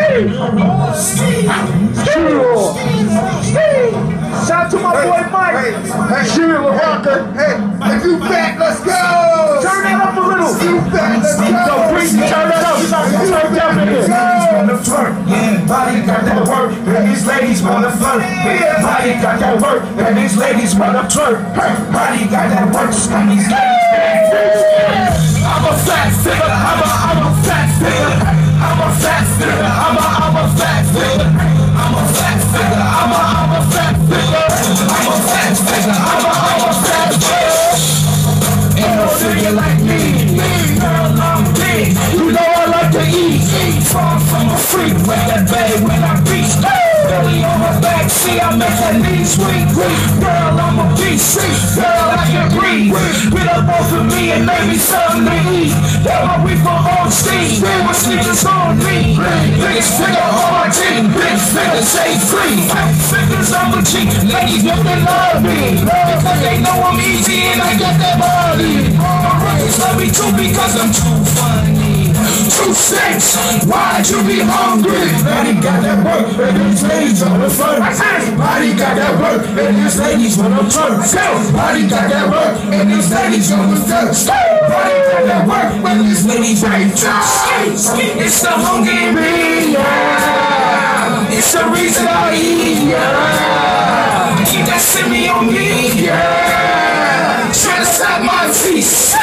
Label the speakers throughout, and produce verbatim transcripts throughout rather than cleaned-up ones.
Speaker 1: Shout out to my boy Mike.
Speaker 2: Hey,
Speaker 1: Sheila Rocker.
Speaker 2: Hey, if you back, let's go.
Speaker 1: Turn that up a little.
Speaker 2: You back, let's go.
Speaker 1: So Breezy, turn that up. You got to turn down in here.
Speaker 3: Wanna flirt, yeah, body got that work, and these ladies wanna flirt, yeah, body got that work, and these ladies wanna flirt, hey, body got that work, and these ladies. I'm a fat figure, I'm a, I'm a fat figure, I'm a fat figure, I'm a, I'm a fat figure, I'm a fat figure, I'm a, I'm a fat figure, I'm a fat figure, I'm a, I'm a fat figure. Ain't no figure like me, girl, I'm big, you know I like to eat, far from a freak, with that bay when I reach, belly on my back, see I make that knee sweet, girl, I'm a beast, girl, I can breathe, get up off of me and make me something to eat, that my week for all steam, with sneakers on me, biggest figure on my team, big figure, say free, figures on the cheek, ladies know they love me, because they know I'm easy and I get that body, my brothers love me too because I'm too funny, too six, why'd you be hungry, body got that work, and these ladies on the front, body got that work, and these ladies on the front, body got that work, and these ladies on the front, body got that work, and these ladies on the front, it's the hunger in me, yeah, it's the reason I eat, yeah, keep that semi on me, yeah, try to stop my feet,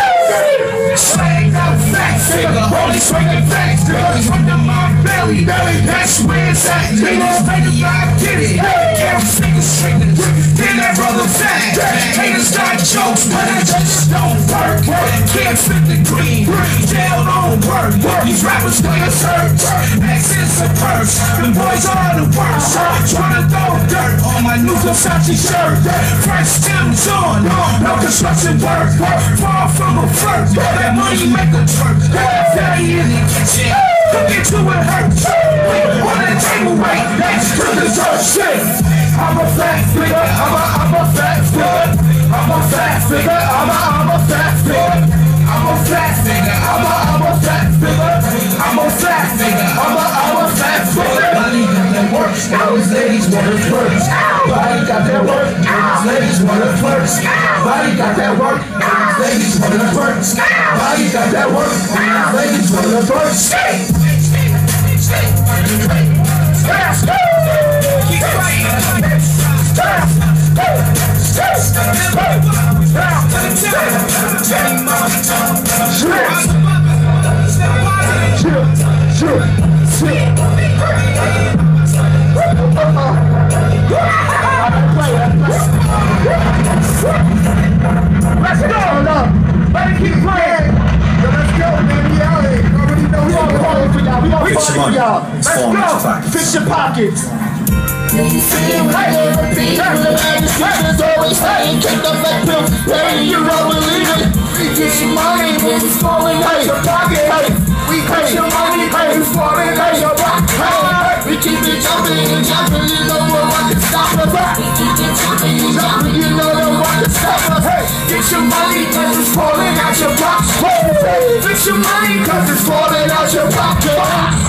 Speaker 3: slang out fat figure, holy swinging facts, girls under my belly, belly, that's where it's at, they don't make it, I get it, can't figure straight, then that brother fat, haters got jokes, but I just don't work, can't fit the green, jail don't work, these rappers play us hurt, X is a purse, the boys are the worst, trying to throw dirt on my new Versace shirt, fresh Tim's on, no construction work, far from a flirt, that money make a twerk, fatty in the kitchen, cook it till it hurts, on the table, wait, that's to dessert shit, I'm a fat figure, I'm a, I'm a fat figure, I'm a fat figure, I'm a, I'm a fat figure, I'm a fat figure, I'm a, I'm a fat figure, I'm a fat figure, I'm a, I'm a fat figure, body got that work, now these ladies wanna flirt, body got that work, now these ladies wanna flirt, body got that work, now these ladies wanna flirt, body got that work, now these ladies wanna flirt, keep fighting. Let's go! Let it keep playing! Let's go, man! We out here! You already know we gonna party for y'all! We gonna party for y'all! Let's go! Fix your pockets!
Speaker 4: You see me every beat, and the streets always saying, take the back pill, hey, you don't believe it. We get your money when it's falling out your pocket. Hey, we get your money when it's falling out your pocket. Hey, we keep it jumping and jumping, you know no one can stop us. We keep it jumping and jumping, you know no one can stop us. Hey, get your money when it's falling out your pocket. Hey, get your money cause it's falling out your pocket.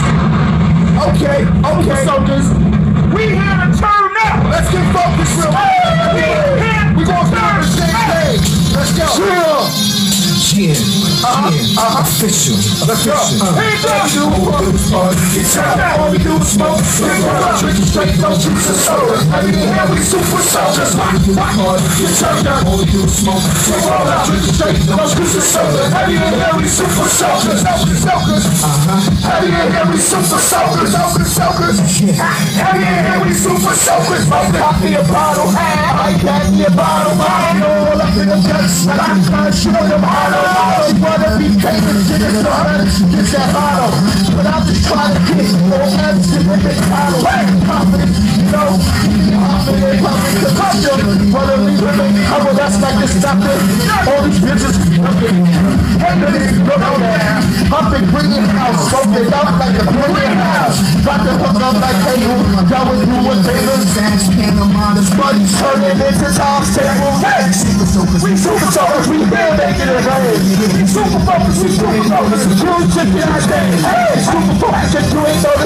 Speaker 1: Okay, okay, soldiers. We here to turn up. Let's get focused real quick. We gonna turn the same page. Let's go. Chill.
Speaker 3: Yeah,
Speaker 1: uh-huh,
Speaker 3: yeah,
Speaker 1: uh-huh.
Speaker 3: official,
Speaker 1: Let's go.
Speaker 3: official.
Speaker 1: Hands up.
Speaker 3: All we do is party, get turned up.
Speaker 1: All we do is smoke. Drinking straight, no juice or soda. Heavy in here, we super soldiers.
Speaker 3: All we do is party, get turned up. All we do is smoke.
Speaker 1: Drinking straight, no juice or soda. Heavy in here, we super soldiers. Soldiers, soldiers. Heavy in here, we super soldiers. Soldiers, soldiers. Heavy in here, we super soldiers. Pop me a bottle, I got me a bottle. I know all up in the guts. And I'm trying to shoot them hollow. You wanna be famous, get it started, get that bottle. But I'm just trying to get more M's in the bottle. Confidence, you know, confident, confident, the culture. Wanna leave with me, cover, that's like this, stop it. All these bitches, hey, baby, look on there. Up and bring it house, smoke it up like a brilliant house. Got the hook up like cable, going through what tables. This money's turning into Tom's table. We super soldiers, we real making it rain. Super focused, we super focused. True chicken, I say. Hey, super focused, you ain't know this official.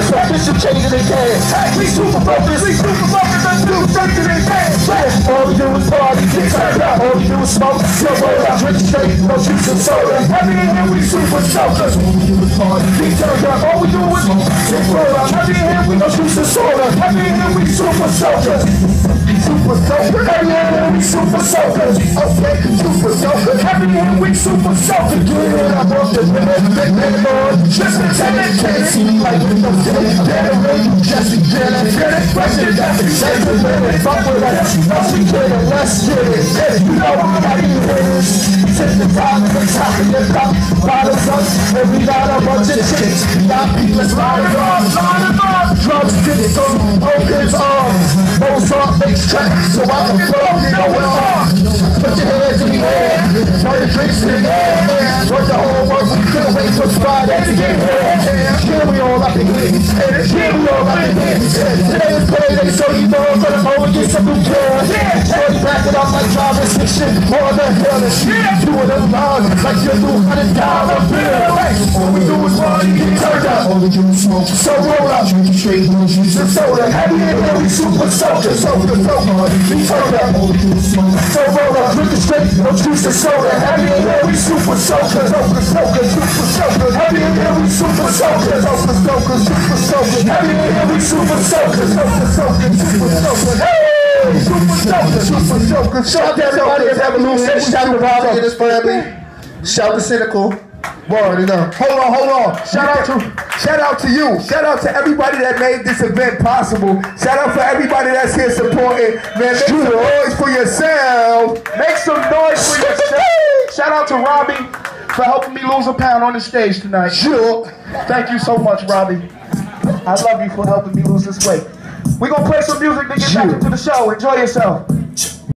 Speaker 4: some change in their dance. Hey, we super focused, we super focused, let's do straight to their dance. All we do is party, get turned up. All we do is smoke, slow roll out, drink straight, no juice and soda. Heavy in here, we super soakers. All we do is party, get turned up. All we do is smoke, slow roll out. Heavy in here, we no juice and soda. Heavy in here, we super soakers. Super soakers. Heavy in here, we super soakers. Okay, super soakers. Heavy in here, we super soakers. Get it up off the limit, big man, Lord. Just a tenant, can't see me like with no tenant. Generate, just a tenant. Get it, fresh it, that's it. Save the limit, fuck with us. Once we get it, let's get it. Hey, you know how you is. Take the time and the top of your cup. Bottles up, and we got a bunch of chicks. We got people that's riding off, riding off. Drugs, dicks, opens arms. Mozart makes tracks, so I can flow, you know what's on. Put your hands in the air, turn the drinks in the air. Work the whole work, we couldn't wait till Friday to get here. Here we all up in here, here we all up in here. Today is payday, so you know I'm gonna go and get some new cash. Shorty back it up like driving fiction, more than hell and shit. Doing it loud, like your new hundred dollar bill. All we do is party, get turned up. All we do is smoke, so roll up, drinking straight, no juice and soda. Heavy in here, we super soaker, soaker, soaker. We turned up, all we do is smoke, so roll up, drinking straight, no juice and soda. Heavy in here, we super soaker, soaker, soaker, super soaker. Heavy in here, we super soaker, soaker, soaker, super soaker. Heavy in here, we super soaker, soaker, soaker, super soaker. Hey, super soaker, super soaker. Shout out to everybody at Evolution. Shout out to Robbie and his family. Shout out to Cynical. Word, you know. Hold on, hold on. Shout out to, shout out to you. Shout out to everybody that made this event possible. Shout out for everybody that's here supporting. Man, make some noise for yourself. Make some noise for yourself. Shout out to Robbie for helping me lose a pound on the stage tonight. Sure. Thank you so much, Robbie. I love you for helping me lose this weight. We're gonna play some music to get back into the show. Enjoy yourself.